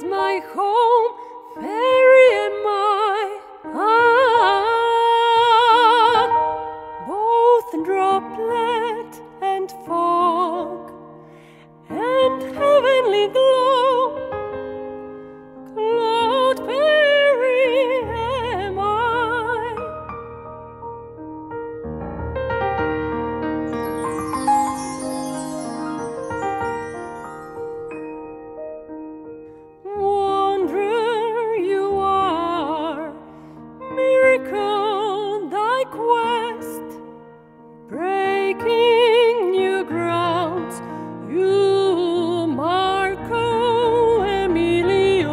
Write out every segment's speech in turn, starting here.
is my home, fairy am I. Both droplet and fog, and heavenly glow, cloud fairy am I. Wanderer you are, miracle thy quest, breaking new grounds, you Marko Emilion.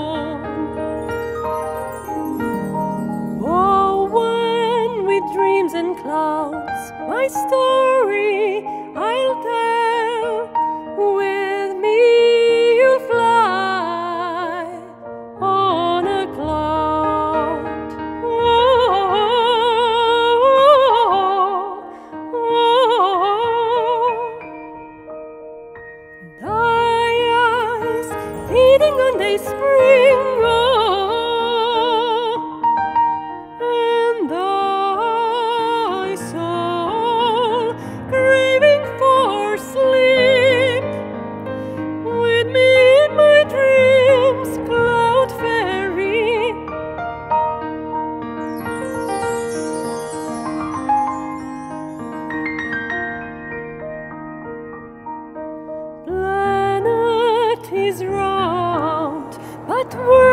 Oh, when with dreams and clouds my story I'll tell, with me you'll fly on a cloud. Thy eyes feeding on dayspring, and thy soul craving for sleep, with me in my dreams, cloud fairy. Planet is round, but